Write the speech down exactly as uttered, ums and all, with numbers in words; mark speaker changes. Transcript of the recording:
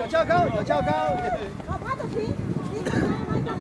Speaker 1: 翘高，有翘高。
Speaker 2: 好，趴着停，停。